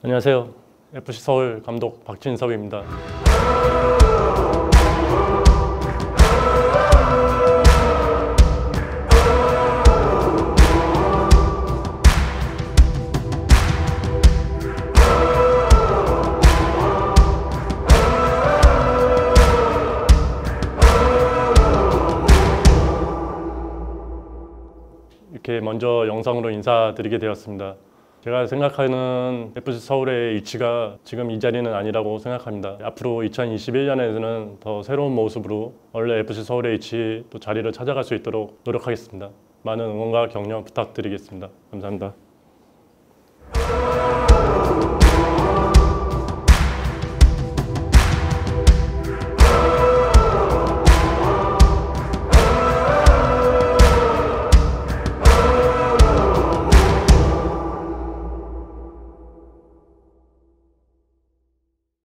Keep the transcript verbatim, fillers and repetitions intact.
안녕하세요. 에프씨 서울 감독 박진섭입니다. 이렇게 먼저 영상으로 인사드리게 되었습니다. 제가 생각하는 에프씨 서울의 위치가 지금 이 자리는 아니라고 생각합니다. 앞으로 이천이십일 년에는 더 새로운 모습으로 원래 에프씨 서울의 위치 또 자리를 찾아갈 수 있도록 노력하겠습니다. 많은 응원과 격려 부탁드리겠습니다. 감사합니다.